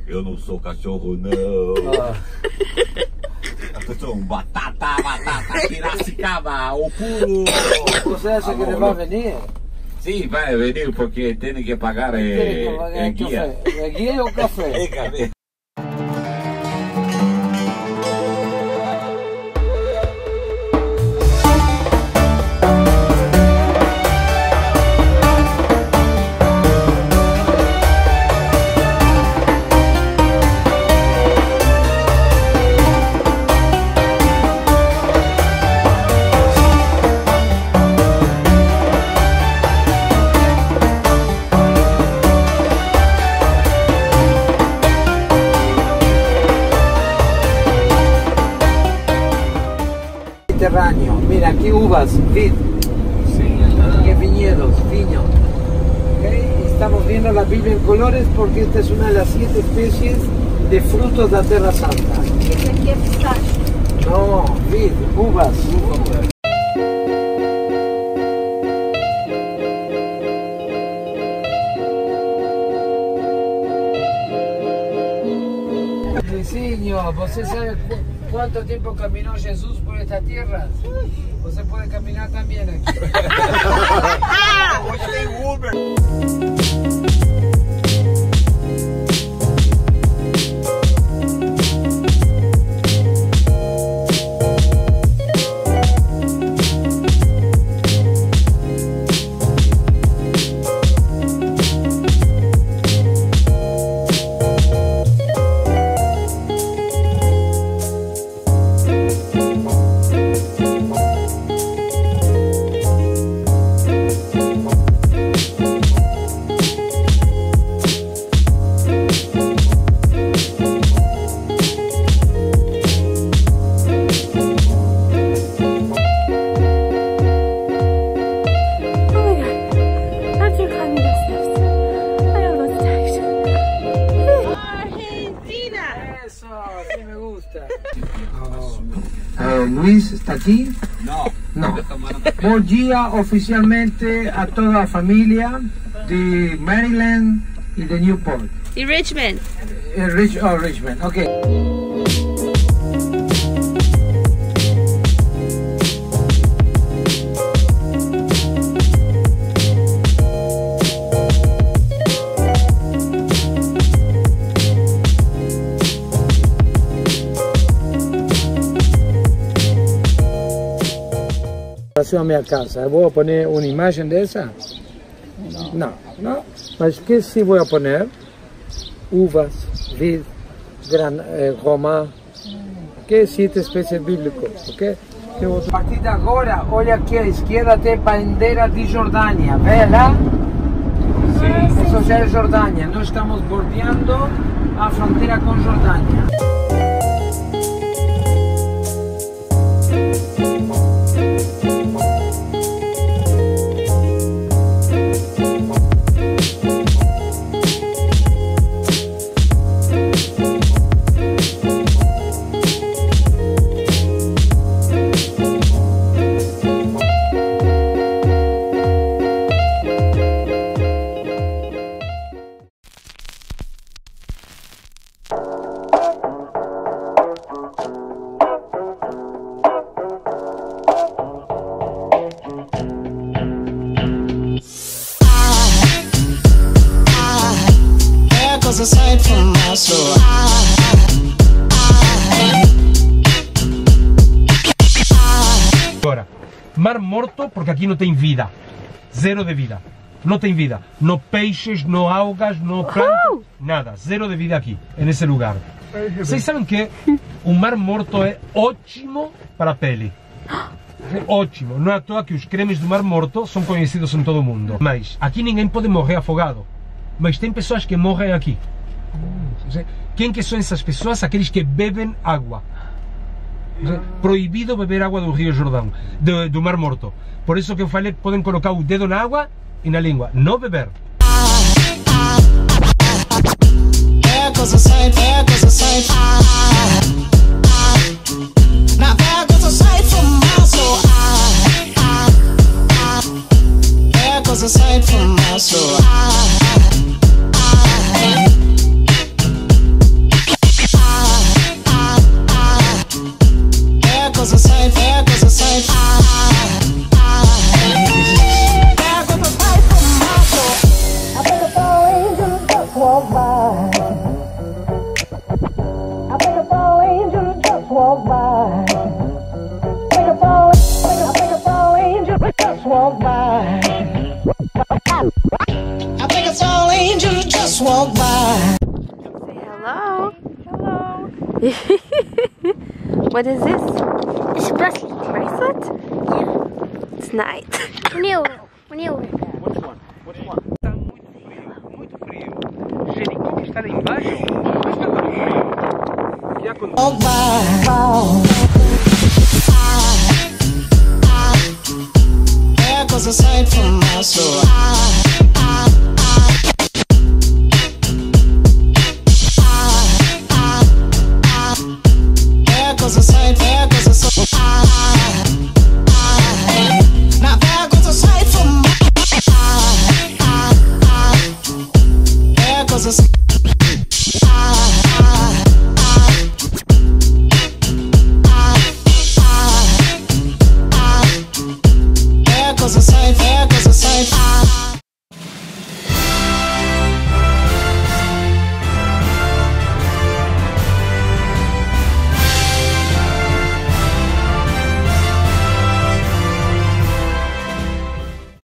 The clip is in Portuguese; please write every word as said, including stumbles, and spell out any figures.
Eu não sou cachorro, não. Ah. Eu sou um batata, batata, Piracicaba, o puro. Você acha que ele vai venir? Sim, vai venir porque tem que pagar é, guia. É guia ou café? É café. Mira, aquí uvas, vid, sí, aquí viñedos, viño. Okay. Estamos viendo la Biblia en colores porque esta es una de las siete especies de frutos de la Tierra Santa. Esse aqui é pistache. No, vid, uvas. Luisinho, ¿você sabe cu cuánto tiempo caminó Jesús por esta tierra? Você puede caminar también aquí. Hoje tem Uber. Eh, Luis está aquí. No. No. Buen día oficialmente a toda la familia de Maryland y de Newport. E Richmond. Eh, Rich, oh, Richmond, ok. A minha casa, vou poner uma imagem dessa? Não, não. Mas que se vou poner? Uvas, vid, gran, eh, romã, que siete especies bíblicos, ok? A partir de agora, olha aqui à esquerda tem bandeira de Jordânia, vê lá? Sim. Isso já é Jordânia, nós estamos bordeando a fronteira com Jordânia. Aside from my soul, agora, Mar Morto, porque aqui não tem vida, zero de vida, não tem vida, no peixes, no algas, no plantas, nada, zero de vida aqui, nesse lugar. Vocês sabem que o Mar Morto é ótimo para a pele, é ótimo, não é à toa que os cremes do Mar Morto são conhecidos em todo o mundo, mas aqui ninguém pode morrer afogado, mas tem pessoas que morrem aqui. Quem que são essas pessoas? Aqueles que bebem água. Proibido beber água do Rio Jordão, do, do Mar Morto. Por isso que eu falei que podem colocar o dedo na água e na língua, não beber. Aside from my soul, I, I, walk by. Say hello. Hello. What is this? It's a bracelet. Bracelet? Yeah. It's nice. Um euro. Um euro. Which one? Which one? Está muito frio, muito frio. Jericó que está lá embaixo. Não está tão frio. Já quando... Walk by. There goes a sight from my soul.